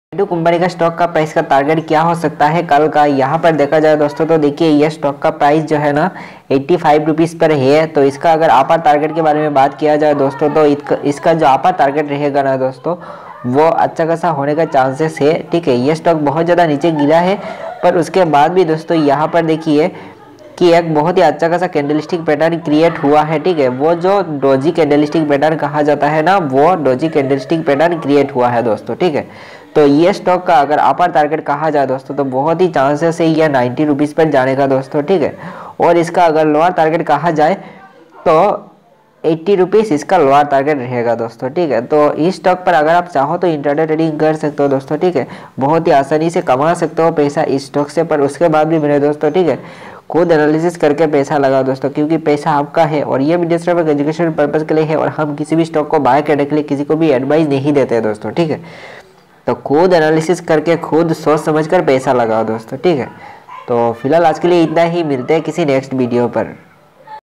Company का stock का price का टारगेट क्या हो सकता है कल का, यहाँ पर देखा जाए दोस्तों तो देखिए ये स्टॉक का प्राइस जो है ना 85 रुपीज़ पर है। तो इसका अगर अपर टारगेट के बारे में बात किया जाए दोस्तों तो इसका जो अपर टारगेट रहेगा ना दोस्तों वो अच्छा खासा होने का चांसेस है। ठीक है, ये स्टॉक बहुत ज़्यादा नीचे गिरा है पर उसके बाद भी दोस्तों यहाँ पर देखिए कि एक बहुत ही अच्छा खासा कैंडलस्टिक पैटर्न क्रिएट हुआ है। ठीक है, वो जो डोजी कैंडलस्टिक पैटर्न कहा जाता है ना, वो डोजी कैंडलस्टिक पैटर्न क्रिएट हुआ है दोस्तों। ठीक है, तो ये स्टॉक का अगर अपर टारगेट कहा जाए दोस्तों तो बहुत ही चांसेस है ये 90 रुपीज़ पर जाने का दोस्तों। ठीक है, और इसका अगर लोअर टारगेट कहा जाए तो 80 रुपीज़ इसका लोअर टारगेट रहेगा दोस्तों। ठीक है, तो इस स्टॉक पर अगर आप चाहो तो इंट्राडे ट्रेडिंग कर सकते हो दोस्तों। ठीक है, बहुत ही आसानी से कमा सकते हो पैसा इस स्टॉक से। पर उसके बाद भी मेरे दोस्तों ठीक है खुद एनालिसिस करके पैसा लगाओ दोस्तों, क्योंकि पैसा आपका है और ये वीडियो सिर्फ एक एजुकेशन पर्पज़ के लिए है और हम किसी भी स्टॉक को बाय करने के लिए किसी को भी एडवाइस नहीं देते दोस्तों। ठीक है, तो खुद एनालिसिस करके खुद सोच समझकर पैसा लगाओ दोस्तों। ठीक है, तो फिलहाल आज के लिए इतना ही, मिलते हैं किसी नेक्स्ट वीडियो पर।